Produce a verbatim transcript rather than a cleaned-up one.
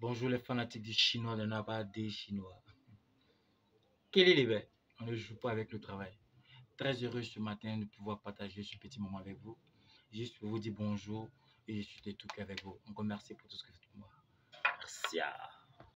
Bonjour les fanatiques du chinois, de Nava des chinois. Quel est l'éveil? On ne joue pas avec le travail. Très heureux ce matin de pouvoir partager ce petit moment avec vous. Juste pour vous dire bonjour et je suis de tout cœur avec vous. Encore merci pour tout ce que vous faites pour moi. Merci.